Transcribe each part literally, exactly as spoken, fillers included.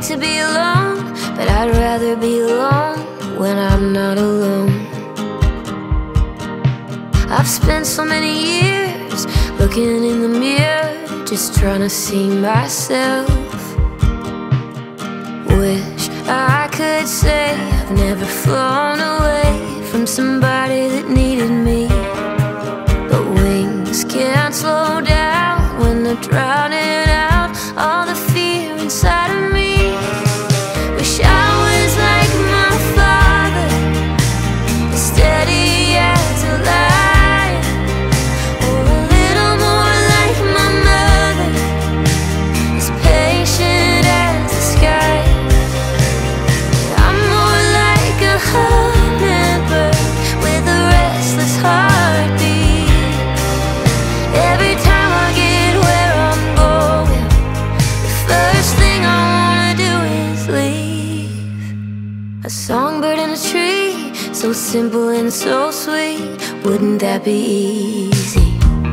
to be alone, but I'd rather be alone when I'm not alone. I've spent so many years looking in the mirror, just trying to see myself. Wish I could say I've never flown away from somebody that needed me, but wings can't slow down when they're drowning out all the fear inside of me. Wish I was like my father, as steady as a lion, or a little more like my mother, as patient as the sky. I'm more like a hummingbird with a restless heartbeat. Every time I get where I'm going, the first thing I wanna do is leave. A songbird in a tree, so simple and so sweet. Wouldn't that be easy?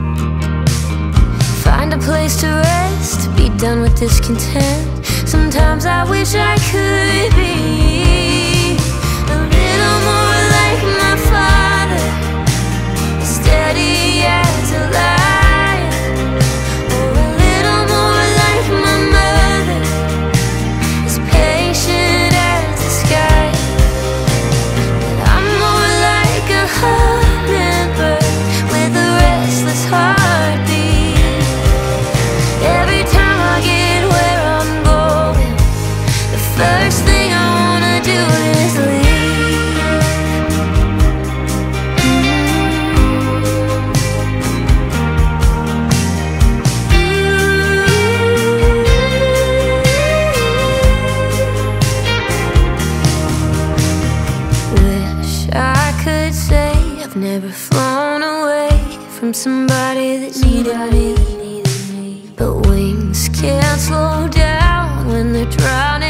Find a place to rest, be done with discontent. Sometimes I wish I could be a little more like my father, steady as a lion, or a little more like my mother, as patient as the sky. But I'm more like a hummingbird with a restless heartbeat. Every time I get where I'm going, the first thing I wanna do is leave. Wish I could say I've never flown away from somebody that needed me, but wings can't slow down when they're drowning